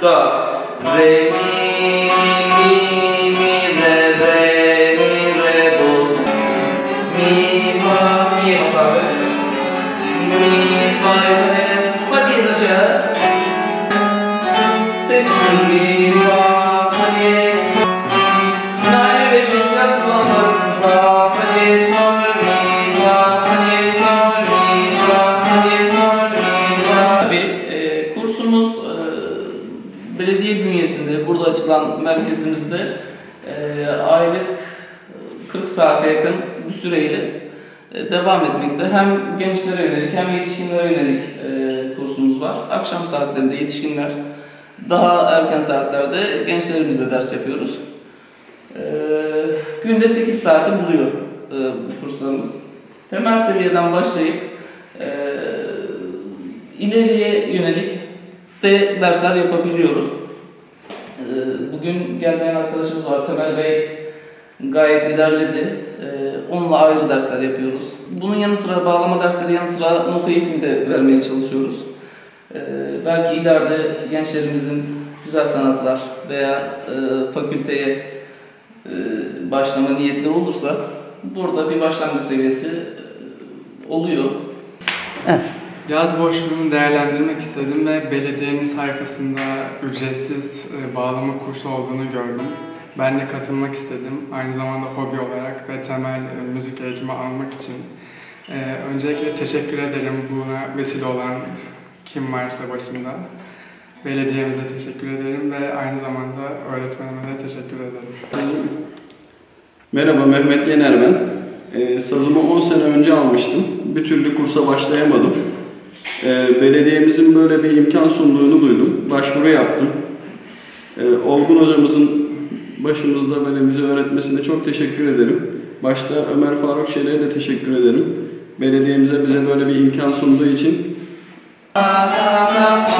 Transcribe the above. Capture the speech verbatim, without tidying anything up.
fa, re, mi, mi, mi, re, re, mi, re, do, mi, fa, mi, fa, mi, fa, re, fa diyez aşağı. Ses mi, fa, fa diyez, sol. Nane ve rüzgar sızlanlar. Fa, fa diyez, sol, mi, fa, fa diyez, sol, mi, fa, fa diyez, sol, mi, fa. Tabii e, kursumuz e, belediye bünyesinde, burada açılan merkezimizde e, aylık kırk saate yakın bir süreyle e, devam etmekte. Hem gençlere yönelik hem yetişkinlere yönelik e, kursumuz var. Akşam saatlerinde yetişkinler, daha erken saatlerde gençlerimizle ders yapıyoruz. E, günde sekiz saati buluyor e, bu kurslarımız. Temel seviyeden başlayıp e, ileriye yönelik de dersler yapabiliyoruz. E, bugün gelmeyen arkadaşımız var, Temel Bey gayet ilerledi. E, onunla ayrı dersler yapıyoruz. Bunun yanı sıra bağlama dersleri yanı sıra nota eğitimi de vermeye çalışıyoruz. Ee, belki ileride gençlerimizin güzel sanatlar veya e, fakülteye e, başlama niyetleri olursa burada bir başlangıç seviyesi e, oluyor. Evet. Yaz boşluğunu değerlendirmek istedim ve belediyenin sayfasında ücretsiz e, bağlama kursu olduğunu gördüm. Ben de katılmak istedim. Aynı zamanda hobi olarak ve temel e, müzik eğitimi almak için. E, öncelikle teşekkür ederim buna vesile olan kim varsa başında. Belediyemize teşekkür ederim ve aynı zamanda öğretmenime de teşekkür ederim. Merhaba, Mehmet Yener ben. Ee, sazımı on sene önce almıştım. Bir türlü kursa başlayamadım. Ee, belediyemizin böyle bir imkan sunduğunu duydum. Başvuru yaptım. Ee, Olgun hocamızın başımızda böyle bize öğretmesine çok teşekkür ederim. Başta Ömer Faruk Şener'e de teşekkür ederim. Belediyemize bize böyle bir imkan sunduğu için.